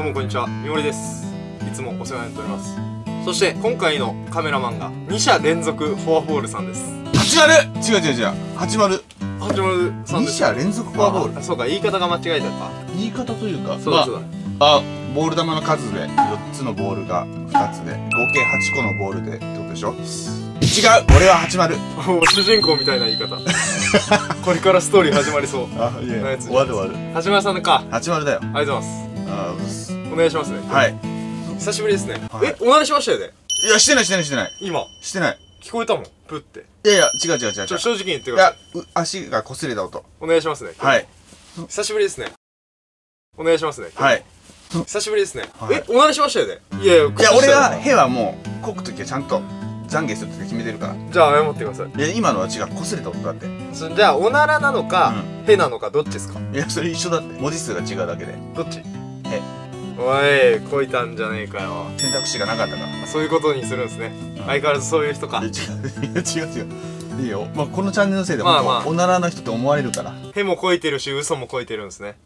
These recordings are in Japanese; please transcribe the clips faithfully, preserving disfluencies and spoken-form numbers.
うもこんにちは、みもりです。いつもお世話になっております。そして今回のカメラマンがにしゃ連続フォアボールさんです。 はちまる違う違う違うはちまるはちまるさんです。 にしゃ連続フォアボール。 あ、そうか、言い方が間違えたか。 言い方というか、 そうだそうだ、 まあ、あボール球の数でよっつのボールがふたつで合計はちこのボールでってことでしょ。違う、俺ははちまる。 主人公みたいな言い方。これからストーリー始まりそう。 あ、いや、 やつ終わる終わる。 はちまるさんか。 はちまるだよ。 ありがとうございます。 あー、 お願いしますね。 はい。 久しぶりですね。 はいえ、おならしましたよね。 いや、してないしてないしてない。 今してない。 聞こえたもん、プって。 いやいや、違う違う違う違う。 ちょ、正直に言ってくいださい。 や、う足が擦れた音。 お願いしますね。 はい。 久しぶりですね。お願いしますね。 はい。 久しぶりですね。 はいえ、おならしましたよね。いやいや、 いや、俺は、へはもう、こくときはちゃんと、懺悔するって決めてるから。 じゃあ謝ってください。 いや、今のは違う。擦れた音だって。 そじゃあ、おならなのか、へなのか、どっちですか。 いや、それ一緒だって。文字数が違うだけで。 どっち。 へ。 おい、こいたんじゃねえかよ。 選択肢がなかったから。 そういうことにするんですね。相変わらずそういう人か。 いや、違う。いや、違う違う。いいよ。まあ、このチャンネルのせいで、 まあまあおならの人って思われるから。 へもこいてるし、嘘もこいてるんですね。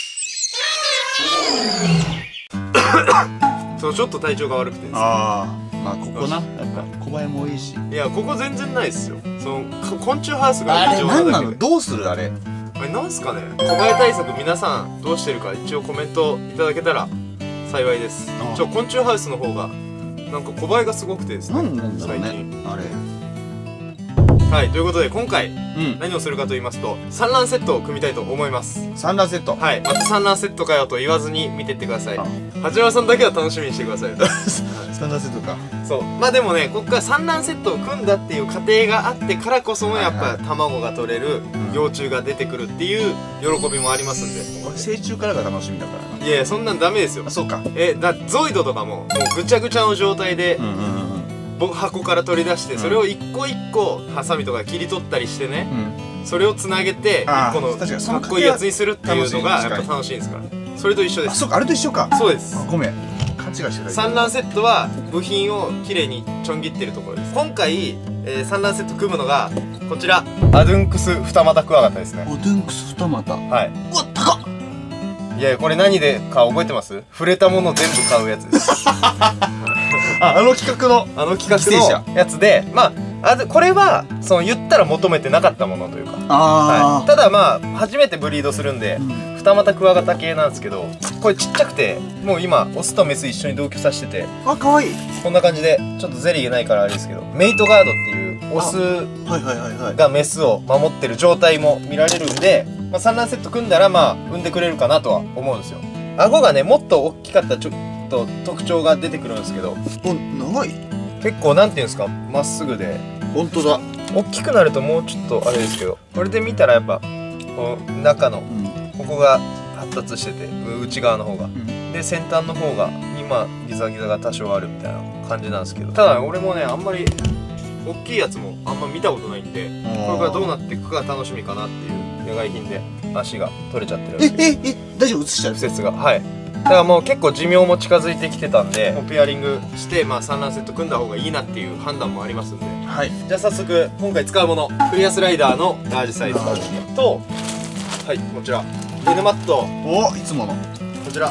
そう、ちょっと体調が悪くてですね。 ああ。まあ、ここな。やっぱ、小林も多いし。 いや、ここ全然ないっすよ。その、昆虫ハウスがあれ、 異常ななんなだけで。 のどうするあれ。 あれ、なんすかね。小林対策、皆さんどうしてるか、一応コメントいただけたら幸いです。 ああちょ、昆虫ハウスの方が、なんか小林がすごくてですね。 なんなんだろうね最近。 あれ。 はい、ということで今回うん。 何をするかと言いますと、産卵セットを組みたいと思います。 産卵セット。 はい、また産卵セットかよと言わずに見てってください。 あ八幡さんだけは楽しみにしてください。 産卵セットか。 そう、まあでもね、ここから産卵セットを組んだっていう過程があってからこそのやっはいはいぱ卵が取れる、 うん幼虫が出てくるっていう喜びもありますんで。 俺、成虫からが楽しみだからな。 いやいや、そんなんダメですよあ、。そうか。 え、だゾイドとかももうぐちゃぐちゃの状態でうんうんうん僕箱から取り出して、 うんそれを一個一個ハサミとか切り取ったりしてね、 うん。 それをつなげてあー一個の確かにそのかっこいいやつにするっていうのが楽しいやっぱ楽しいんですから。それと一緒であ、 す。 そうか、あれと一緒か。 そうですあ、。ごめん。勘違いしてた。 産卵セットは部品をきれいにちょん切ってるところです。今回、えー、産卵セット組むのがこちら、アドゥンクス二股クワガタですね。 お、ドゥンクス二股。 はい。 うわ、高っ。 いやいや、これ何でか覚えてます？触れたもの全部買うやつです。 あ、あの企画の。 あの企規制車画のやつで、まあ、あこれはその言ったら求めてなかったものというか、はあい、ただまあ初めてブリードするんで、 あ。うん。 二股クワガタ系なんですけど、これちっちゃくて、もう今オスとメス一緒に同居させてて、 あ、可愛い。 こんな感じで、ちょっとゼリーがないからあれですけど、メイトガードっていうオスはいはいはいはい。 がメスを守ってる状態も見られるんで、まあ、産卵セット組んだらまあ産んでくれるかなとは思うんですよ。顎がね、もっと大きかったちょっと特徴が出てくるんですけど、 お、長い。 結構なんていうんですか、まっすぐで、 本当だ。 大きくなるともうちょっとあれですけど、これで見たらやっぱこの中のうん。 ここが発達してて、内側の方が、 うん。 で先端の方が今ギザギザが多少あるみたいな感じなんですけど、ただ俺もね、あんまり大きいやつもあんま見たことないんで、これからどうなっていくかが楽しみかなっていう願い品で足が取れちゃってるんえ、 で、 え、え、大丈夫？映しちゃう？ 不節が、はい。だからもう結構寿命も近づいてきてたんで、もうペアリングしてまあ産卵セット組んだ方がいいなっていう判断もありますんで、 はい。 じゃあ早速今回使うもの、クリアスライダーのラージサイズと、はい、こちら N マット、 お、いつもの。 こちら、はい、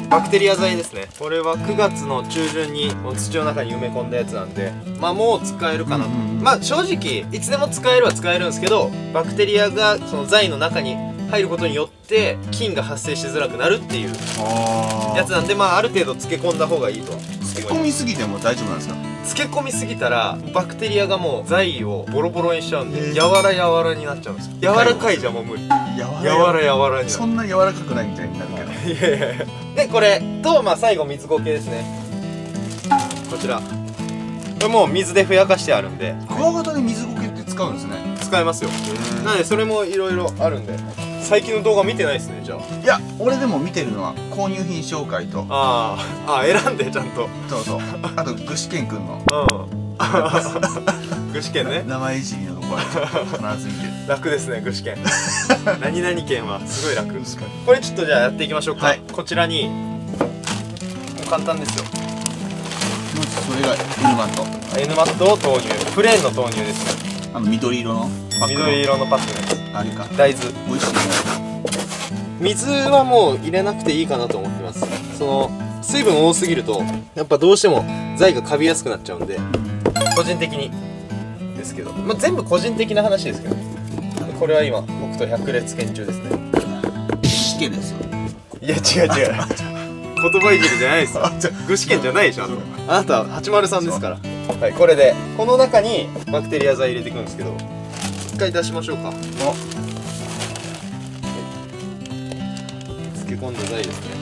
バクテリア剤ですね。これはくがつの中旬にもう土の中に埋め込んだやつなんで、まあもう使えるかなと。 うんうんうんまあ正直いつでも使えるは使えるんですけど、バクテリアがその剤の中に入ることによって菌が発生しづらくなるっていうあやつなんで、まあある程度漬け込んだ方がいいとは思います。 漬け込みすぎても大丈夫なんですか？ 漬け込みすぎたらバクテリアがもう剤をボロボロにしちゃうんで、 へー柔ら柔らになっちゃうんですよ。柔らかいじゃもう無理。 柔柔ら柔らになる。 そんな柔らかくないみたいになるけど。 いやいやいや。でこれと、まあ最後水苔ですね。こちら、これもう水でふやかしてあるんでクワガタで水苔って使うんですね。 使えますよ。なのでそれもいろいろあるんで、最近の動画見てないですね。じゃあ、 いや、俺でも見てるのは購入品紹介と、 あーあー選んでちゃんと。 そうそう、あと具志堅くんのうん具志堅ね。 名前いじりのところ必ず見てる。 楽ですね、具志堅。何々県はすごい楽。これちょっとじゃあやっていきましょうか。 はい、 こちらにもう簡単ですよ。 まずそれが N マット。 N マットを投入、プレーンの投入ですね。 あの緑色のパックの緑色のパックのやつ、 あれか、 大豆。 美味しいね。 水はもう入れなくていいかなと思ってます。 その水分多すぎるとやっぱどうしても材がカビやすくなっちゃうんで、個人的にですけど、まあ、全部個人的な話ですけどね。これは今僕と百列拳中ですね。 試験ですよ。 いや違う違う言葉いじりじゃないですよ。具志堅じゃないでしょ。あなたははちまるさんですから。はい、これでこの中にバクテリア剤入れていくんですけど、一回出しましょうか。漬け込んだ剤ですね。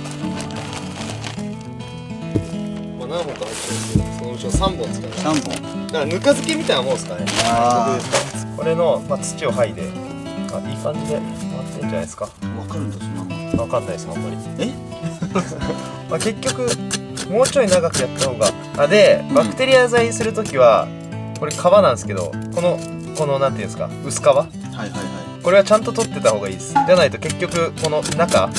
まあ何本か入ってるんですけど、そのうちのさんぼん使います。 さんぼん。 だからぬか漬けみたいなもんですかね。 あこれの、まあ、土を剥いで、あ、いい感じで回ってんじゃないですか。 わかるんだそんなもん。 わかんないですあんまり。 え？ まあ結局もうちょい長くやった方が。あで、バクテリア剤するときはこれ皮なんですけど、このこのなんていうんですか、薄皮。はいはいはい。 これはちゃんと取ってた方がいいです。じゃないと結局この中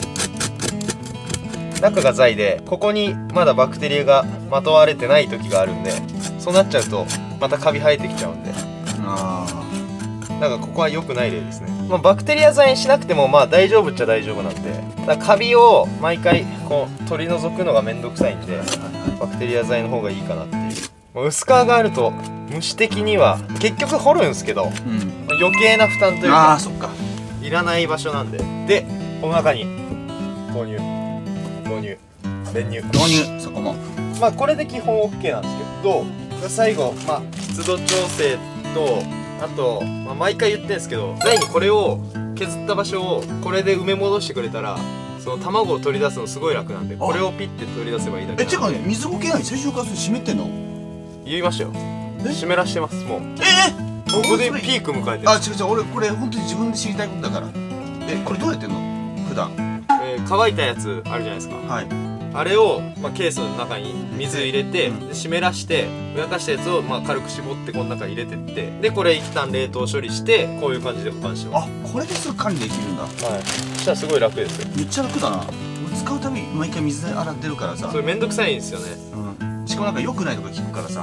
中が材で、ここにまだバクテリアがまとわれてない時があるんで、そうなっちゃうとまたカビ生えてきちゃうんで。 ああ。 なんかここは良くない例ですね。まあ、バクテリア剤にしなくてもまあ大丈夫っちゃ大丈夫なんで、ただカビを毎回こう取り除くのがめんどくさいんで、バクテリア剤の方がいいかなっていう。まあ、薄皮があると虫的には結局掘るんですけど、うん、余計な負担というか、 あ、そっか、 いらない場所なんで。でこの中に投入投入練乳導入、そこもまあこれで基本 オーケー なんですけど、最後まあ湿度調整と、あと、まあ、毎回言ってんですけど、材にこれを削った場所をこれで埋め戻してくれたら、その卵を取り出すのすごい楽なんで、これをピッて取り出せばいいだけなんで。 え、てかね、水苔ない最初からそれ湿ってんの？ 言いましたよ。湿らしてますもう。 ええ、 ここでピーク迎えてる。 あ、違う違う、俺これ本当に自分で知りたいことだから。え、これどうやってんの普段？ えー、乾いたやつあるじゃないですか。はい。あれを、まあ、ケースの中に水入れて、うん、で湿らしてふやかしたやつを、まあ、軽く絞ってこの中に入れてって、でこれ一旦冷凍処理してこういう感じで保管してます。あ、 これですぐ管理できるんだ。はい。 そしたらすごい楽ですよ。 めっちゃ楽だな。俺使うたび毎回水で洗ってるからさ、 それめんどくさいんですよね。 うん。しかもなんか良くないとか聞くからさ、はい、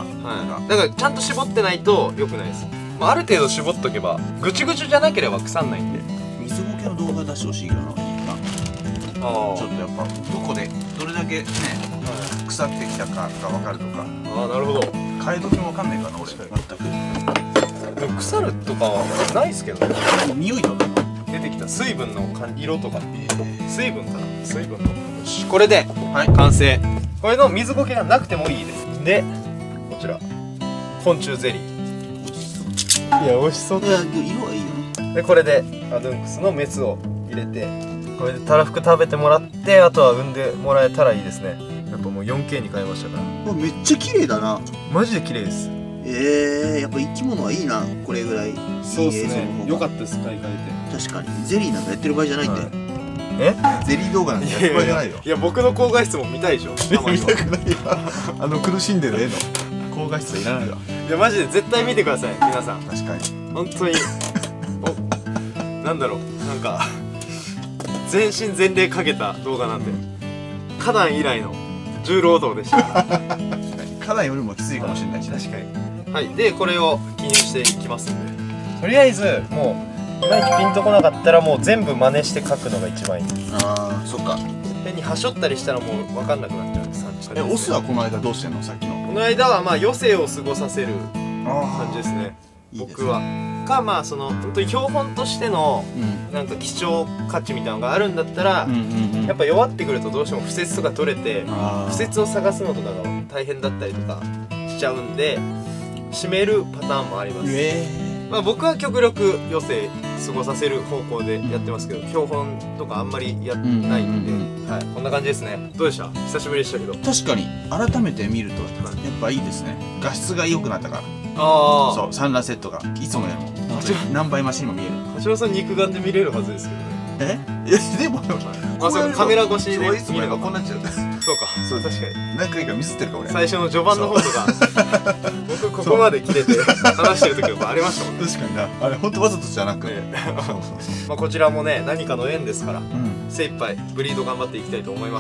だからちゃんと絞ってないと良くないです。まあ、ある程度絞っとけばぐちゅぐちゅじゃなければ腐んないんで。 水苔の動画出してほしいけどな。ちょっとやっぱどこでどれだけね、はい、腐ってきたかが分かるとか。 ああ、なるほど。 替え時も分かんないからな俺。全くでも腐るとかはないですけどね。 匂いとか出てきた水分の色とか、えー、水分かな、水分の。よし、これで、はい、完成。これの水苔がなくてもいいです。でこちら昆虫ゼリー。いや美味しそう。 いや色はいいよね。 でこれでアドゥンクスのメスを入れて、これでたらふく食べてもらって、あとは産んでもらえたらいいですね。やっぱもう よんケー に変えましたから。 めっちゃ綺麗だな。 マジで綺麗です。 えー、やっぱ生き物はいいな、これぐらい。 そうですね、よかったです、買い替えて。確かにゼリーなんかやってる場合じゃないんで、はい、 えゼリー動画なんてやってる場合じゃないよ。 いや僕の高画質も見たいでしょ。 見たくないよ。あの苦しんでる絵の高画質いらないわ。 いやマジで絶対見てください皆さん。 確かに本当におなんだろう、なんか全身全霊かけた動画なんで、花壇以来の重労働でした。 花壇よりもきついかもしれないし。 確かに。はい。でこれを記入していきますんで、とりあえずもういまいちピンとこなかったらもう全部真似して書くのが一番いい。 ああ、そっか。 変にはしょったりしたらもう分かんなくなっちゃうんです。 え、オスはこの間どうしてんの？さっきのこの間はまあ余生を過ごさせる感じですね。僕はか、まあその本当に標本としてのなんか希少価値みたいなのがあるんだったら、やっぱ弱ってくるとどうしても敷設とか取れて、敷設を探すのとかが大変だったりとかしちゃうんで閉めるパターンもあります。まあ僕は極力余生過ごさせる方向でやってますけど、標本とかあんまりやってないんで、はい、こんな感じですね。どうでした？久しぶりでしたけど。 確かに改めて見るとやっぱいいですね。画質が良くなったから。 ああ、 そう、サンラセットがいつもよりも何倍増しにも見える。 橋本さん肉眼で見れるはずですけどね。 え？いやでもあ、そう、カメラ越しで見ればこうなっちゃう。 そうか、そう、確かに何回かミスってるか俺。 最初の序盤の方とか僕ここまで切れて話してる時もありましたもんね。 確かにな、あれ本当わざとじゃなく、 まあこちらもね何かの縁ですから、精一杯ブリード頑張っていきたいと思います。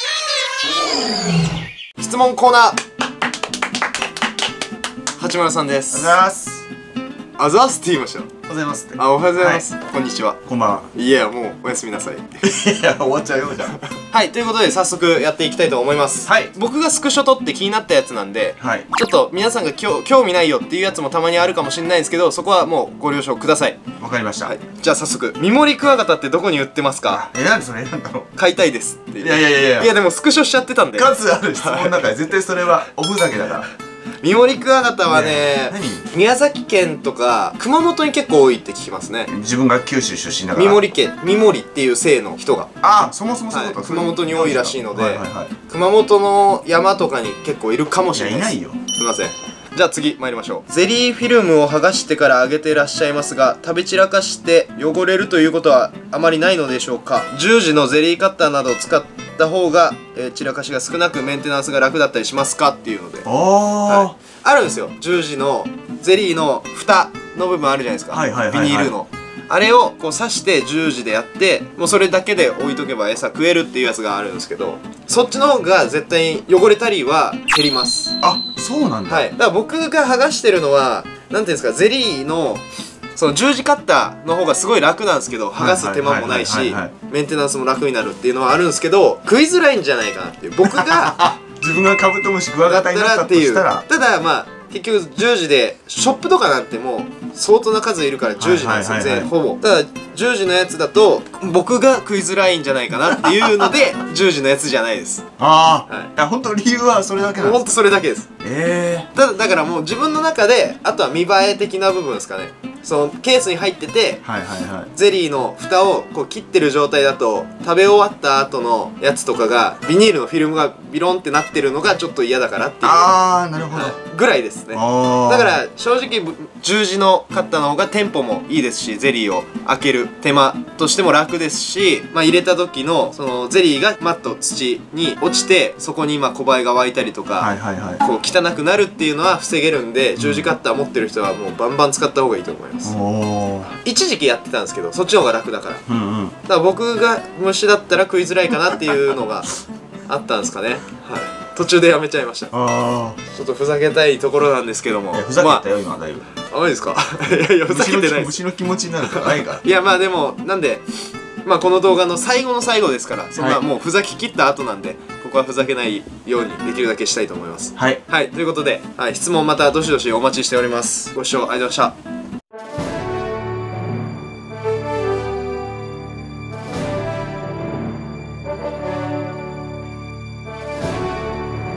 質問コーナー、八村さんです。 あざーす。 あざーすって言いました。おはようございますって。 あ、おはようございます。こんにちは。 こんばんは。 いや、もうおやすみなさい。 いや、終わっちゃうよじゃん。 はい、ということで早速やっていきたいと思います。 はい。 僕がスクショ撮って気になったやつなんで、 はい。 ちょっと皆さんが興興味ないよっていうやつもたまにあるかもしれないんですけど、そこはもうご了承ください。 わかりました。 はい、じゃあ早速、ミモリクワガタってどこに売ってますか？ え、なんでそれ選んだの？ 買いたいですっていう。 いやいやいやいや。 いやでもスクショしちゃってたんで。 数ある質問の中で絶対それはおふざけだから。 ミモリクワガタはね、 何？ 宮崎県とか熊本に結構多いって聞きますね。 自分が九州出身だから。 ミモリ家、ミモリっていう姓の人が。 ああ、そもそもそういうこと。 熊本に多いらしいので、 はいはいはい。 熊本の山とかに結構いるかもしれないです。 いや、いないよ。 すいません。じゃあ次参りましょう。ゼリーフィルムを剥がしてから揚げていらっしゃいますが、食べ散らかして汚れるということはあまりないのでしょうか？十字のゼリーカッターなどを使った方が、えー、散らかしが少なくメンテナンスが楽だったりしますかっていうので。 ああ、 はい、あるんですよ。十字のゼリーの蓋の部分あるじゃないですか。ビニールの。あれをこう刺して十字でやって、もうそれだけで置いとけば餌食えるっていうやつがあるんですけど、そっちの方が絶対に汚れたりは減ります。 あ、そうなんだ。 はい。だから僕が剥がしてるのは、なんていうんですか、ゼリーのその十字カッターの方がすごい楽なんですけど、剥がす手間もないし、メンテナンスも楽になるっていうのはあるんですけど、食いづらいんじゃないかなっていう。僕が自分がカブトムシクワガタになったとしたら、 ただまあ結局十字でショップとかなんてもう相当な数いるから十字なんですよ、全ほぼ。ただ十字のやつだと僕が食いづらいんじゃないかなっていうので十字のやつじゃないです。 ああ、 はい、 いや本当理由はそれだけなんです。 もう本当それだけです。 ええー、 ただだからもう自分の中で、あとは見栄え的な部分ですかね。そのケースに入ってて、 はいはいはい、 ゼリーの蓋をこう切ってる状態だと、食べ終わった後のやつとかがビニールのフィルムがビロンってなってるのがちょっと嫌だからっていう。 ああ、なるほど、はい、 ぐらいですね。だから正直十字のカッターの方がテンポもいいですし、ゼリーを開ける手間としても楽ですし、まあ、入れた時のそのゼリーがマット土に落ちて、そこにまあ小バエが湧いたりとか、こう汚くなるっていうのは防げるんで、うん、十字カッター持ってる人はもうバンバン使った方がいいと思います。一時期やってたんですけど、そっちの方が楽だから。うんうん、だから僕が虫だったら食いづらいかなっていうのがあったんですかね。はい、途中でやめちゃいました。あちょっとふざけたいところなんですけども。 ふざけたよ、まあ、今だいぶ。 あ、マジですか？いやいや、ふざけてないです。 虫の気持ちになるからないから。 いや、まあでもなんで、まあこの動画の最後の最後ですから、そんなもうふざけ切った後なんで、ここはふざけないようにできるだけしたいと思います。はい、はい、ということで、はい、質問またどしどしお待ちしております。ご視聴ありがとうございました。